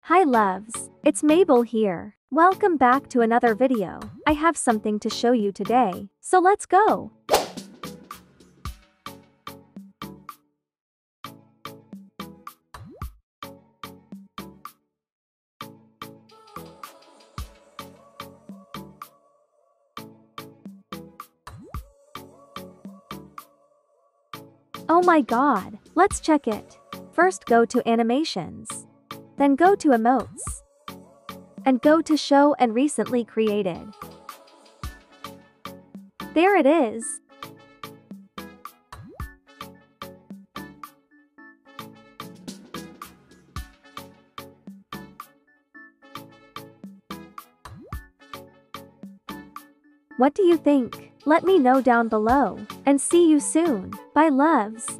Hi loves, it's Mabel here. Welcome back to another video. I have something to show you today, so let's go. Oh my god, let's check it. First go to animations. Then go to emotes. And go to show and recently created. There it is. What do you think? Let me know down below, and see you soon. Bye loves.